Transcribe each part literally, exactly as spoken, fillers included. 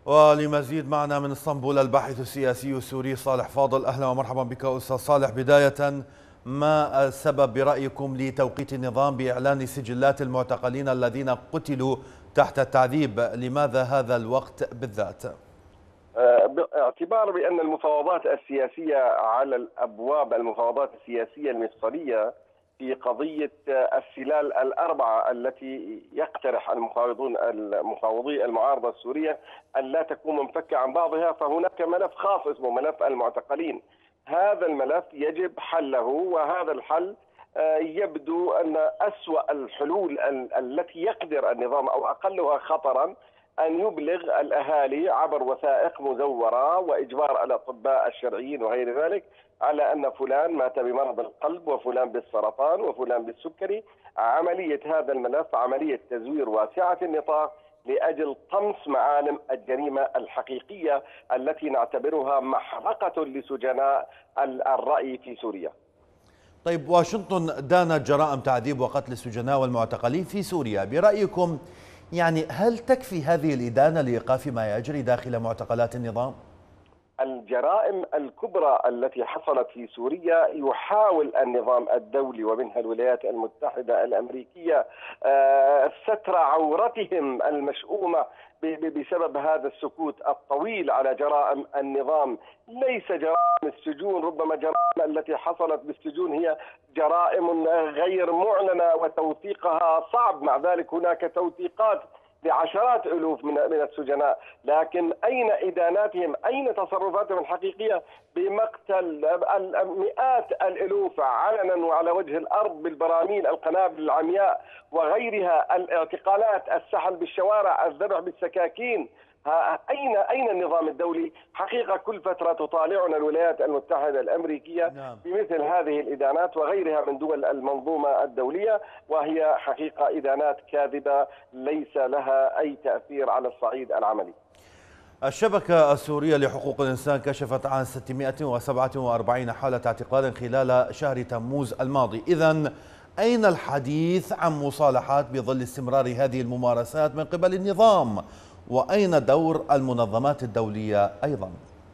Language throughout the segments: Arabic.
ولمزيد معنا من اسطنبول الباحث السياسي السوري صالح فاضل. أهلا ومرحبا بك أستاذ صالح. بداية، ما السبب برأيكم لتوقيت النظام بإعلان سجلات المعتقلين الذين قتلوا تحت التعذيب؟ لماذا هذا الوقت بالذات؟ باعتبار بأن المفاوضات السياسية على الأبواب، المفاوضات السياسية المفصلية في قضية السلال الأربعة التي يقترح المفاوضون المفاوضي المعارضة السورية أن لا تكون منفكة عن بعضها، فهناك ملف خاص اسمه ملف المعتقلين. هذا الملف يجب حله، وهذا الحل يبدو أن أسوأ الحلول التي يقدر النظام أو أقلها خطرا أن يبلغ الأهالي عبر وثائق مزورة وإجبار الأطباء الشرعيين وغير ذلك على أن فلان مات بمرض القلب وفلان بالسرطان وفلان بالسكري. عملية هذا الملف عملية تزوير واسعة النطاق لأجل طمس معالم الجريمة الحقيقية التي نعتبرها محرقة لسجناء الرأي في سوريا. طيب، واشنطن دانت جرائم تعذيب وقتل السجناء والمعتقلين في سوريا. برأيكم يعني هل تكفي هذه الإدانة لإيقاف ما يجري داخل معتقلات النظام؟ الجرائم الكبرى التي حصلت في سوريا يحاول النظام الدولي ومنها الولايات المتحدة الأمريكية ستر عورتهم المشؤومة بسبب هذا السكوت الطويل على جرائم النظام. ليس جرائم السجون، ربما جرائم التي حصلت بالسجون هي جرائم غير معلنة وتوثيقها صعب، مع ذلك هناك توثيقات لعشرات ألوف من من السجناء، لكن أين إداناتهم؟ أين تصرفاتهم الحقيقية بمقتل مئات الألوف علنا وعلى وجه الأرض بالبراميل، القنابل العمياء وغيرها، الاعتقالات، السحل بالشوارع، الذبح بالسكاكين؟ أين أين النظام الدولي؟ حقيقة كل فترة تطالعنا الولايات المتحدة الأمريكية بمثل هذه الإدانات وغيرها من دول المنظومة الدولية، وهي حقيقة إدانات كاذبة ليس لها أي تأثير على الصعيد العملي. الشبكة السورية لحقوق الإنسان كشفت عن ستمائة وسبعة وأربعين حالة اعتقال خلال شهر تموز الماضي. إذن أين الحديث عن مصالحات بظل استمرار هذه الممارسات من قبل النظام؟ وأين دور المنظمات الدولية أيضا؟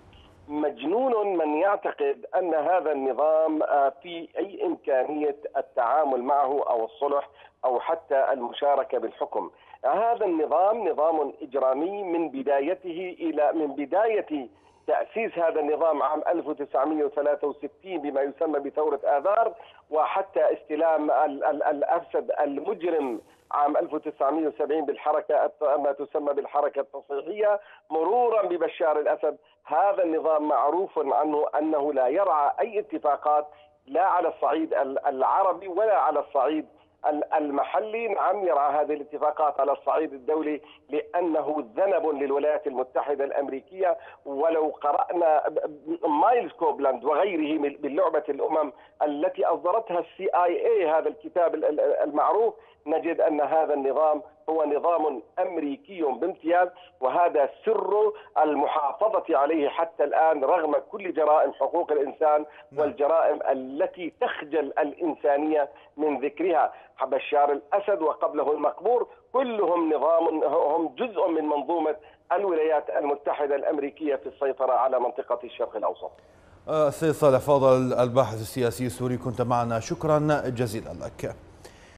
مجنون من يعتقد أن هذا النظام في أي إمكانية التعامل معه أو الصلح أو حتى المشاركة بالحكم. هذا النظام نظام إجرامي من بدايته إلى من بداية تأسيس هذا النظام عام ألف وتسعمائة وثلاثة وستين بما يسمى بثورة آذار، وحتى استلام الأسد المجرم عام ألف وتسعمائة وسبعين بالحركة ما تسمى بالحركة التصحيحية، مرورا ببشار الأسد. هذا النظام معروف عنه أنه لا يرعى أي اتفاقات لا على الصعيد العربي ولا على الصعيد المحلي. نعم، يرعى هذه الاتفاقات على الصعيد الدولي لأنه ذنب للولايات المتحدة الأمريكية. ولو قرأنا مايلز كوبلاند وغيره من لعبة الأمم التي أصدرتها السي آي إي، هذا الكتاب المعروف، نجد أن هذا النظام هو نظام أمريكي بامتياز، وهذا سر المحافظة عليه حتى الآن رغم كل جرائم حقوق الإنسان والجرائم التي تخجل الإنسانية من ذكرها. بشار الأسد وقبله المقبور كلهم نظام، هم جزء من منظومة الولايات المتحدة الأمريكية في السيطرة على منطقة الشرق الأوسط. السيد صالح فاضل الباحث السياسي السوري، كنت معنا، شكرا جزيلا لك.